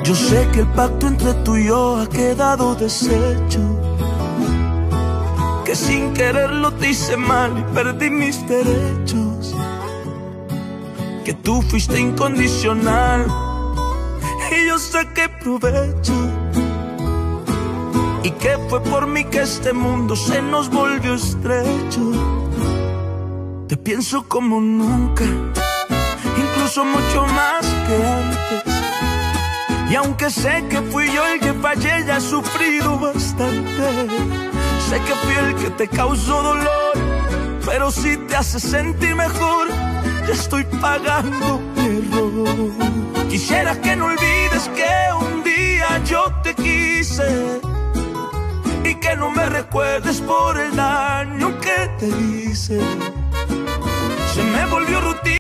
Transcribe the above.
Yo sé que el pacto entre tú y yo ha quedado deshecho, que sin quererlo te hice mal y perdí mis derechos, que tú fuiste incondicional y yo saqué provecho, y que fue por mí que este mundo se nos volvió estrecho. Te pienso como nunca, incluso mucho más que antes. Y aunque sé que fui yo el que fallé, ya he sufrido bastante. Sé que fui el que te causó dolor, pero si te hace sentir mejor, ya estoy pagando mi error. Quisiera que no olvides que un día yo te quise, y que no me recuerdes por el daño que te hice. Se me volvió rutina.